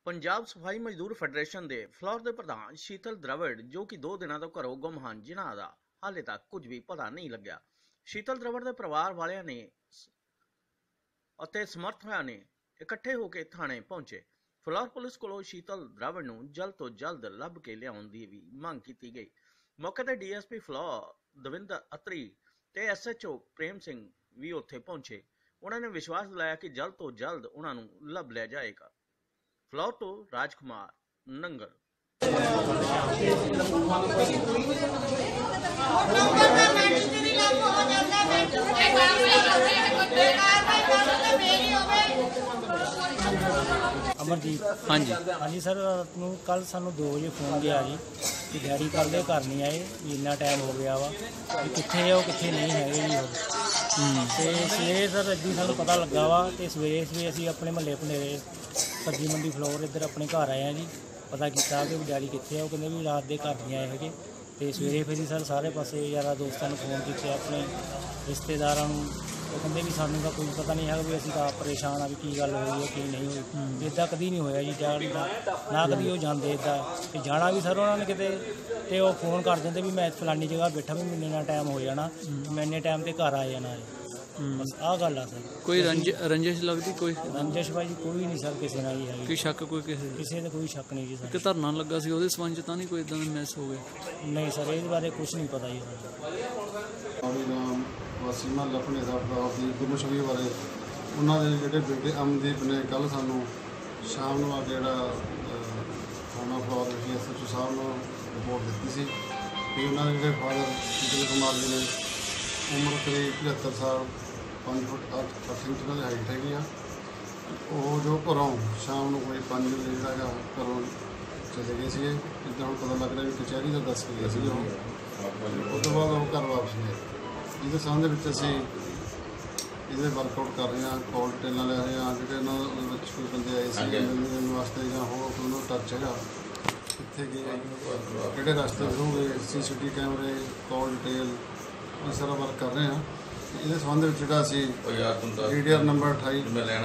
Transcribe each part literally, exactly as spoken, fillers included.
पंजाब सफाई मजदूर फैडरेशन के फ्लोर के प्रधान शीतल द्रविड़ जो कि दो दिनों तो घरों गुम हैं, जिन्हों का हाले तक कुछ भी पता नहीं लग्या। शीतल द्रविड़ के परिवार वालियां ने समर्थकों ने इकट्ठे होकर थाने पहुंचे। फ्लोर पुलिस को शीतल द्रविड़ नूं जल्द तो जल्द लभ के लियाउण दी भी मांग की गई। मौके पर D S P Phillaur Davinder Attri ते S H O Prem Singh भी उत्थे पहुंचे। उन्होंने विश्वास दिलाया कि जल्द तो जल्द उन्होंने लभ लिया जाएगा। फ्लोर तो राजकुमार नंगल। अमरदीप हाँ जी हाँ जी सर, रात को कल सानू दो बजे फोन गया जी कि डैडी कल दे घर नहीं आए, इन्ना टाइम हो गया वा कि कित्थे है, कित्थे नहीं है जी। तो सवेरे सर अभी सानू पता लगा वा, तो सवेरे सवेरे असी अपने महल्ले भनेरे सब्जी मंडी फ्लोर इधर अपने घर आए हैं जी। पता किया कि डैडी कित्थे है, वो कहते भी रात दे घर नहीं आए है। तो सवेरे फिर सर सारे पासे यार दोस्तों ने फोन किए, अपने रिश्तेदारों, वो कहते भी सानू का कोई पता नहीं है, भी असीं तो आप परेशान आ भी की गल हुई है कि नहीं हुई। इदा कभी नहीं होया जी, जान ना कभी वो जाते इदा तो जाना भी सर उन्होंने किते तो वो फोन कर देंगे भी मैं फलानी जगह बैठा भी महीने ना टाइम हो जाना, मैं इन्ने टाइम से घर आ जाना है। बस आ गल है सर। कोई रंज रंजिश लगती कोई रंजिश भाई जी कोई नहीं सर, किसी ना ही है कोई शक कोई किसी किसी ने कोई शक नहीं जी सर। कि धरना लगा सी ਉਹਦੇ ਸੰਬੰਧ ਚ ਤਾਂ ਨਹੀਂ ਕੋਈ ਇਦਾਂ ਦੇ ਮੈਸ ਹੋ ਗਏ? नहीं सर, इस बारे कुछ नहीं पता जी सर। नाम वासी महल अपने साहब की गुमशुदगी बारे उन्होंने जोड़े बेटे अमनदीप ने कल सानू शाम को आके जोड़ा थाना फ्लोर एस एच ओ साहब को रिपोर्ट दी सी कि उन्होंने जोड़े फादर शीतल कुमार जी ने उम्र करीब पचहत्तर साल पाँच फुट अठ अठ इंच उन्होंने हाइट हैगी आ। वो जो घरों शाम को कोई पाँच बजे जोड़ा घरों चले गए थे, जिदा हम पता लग रहा भी कचहरी का दस के गए थे। उस तो बाद वो घर वापस गए, जिसके संबंध में असी ये वर्कआउट कर रहे हैं, कॉल डिटेल ले रहे हैं। जो इन्होंने कोई बंदे आए थे मिलने वास्ते या हो कोई टच है कितने गए, कि रास्ते थ्रू गए, C C T cameras, call detail ये सारा वर्क कर रहे हैं। ये संबंध में जोड़ा असी डी डी आर नंबर अठाई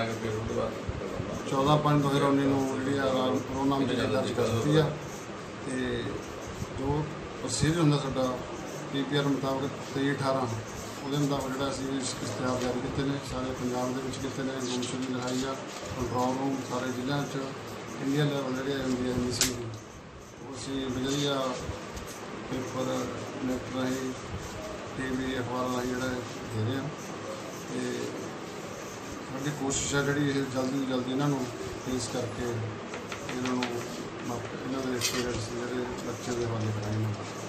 चौदह पाँच दो हज़ार उन्नीस जी रो नाम जी दर्ज कर दी है। तो जो प्रोसीजर होंगे साडा पी पी आर मुताबिक तेई अठारह वो मुताबिक जो असी इश्तिहार जारी किए हैं, सारे पंजाब के किए हैं। गुमशुदगी लिखाई है कंट्रोल रूम सारे जिलों इंडिया लैवल जी होंगी है मिसिंग उसी बजरिया पेपर नेट राही टी वी अखबार राही जो दे रहे हैं। तो साड़ी कोशिश है जी जल्दी तो जल्दी इन्हों फेस करके इन्हों इन्होंने पेरेंट्स जो बच्चों के हवाले कराए।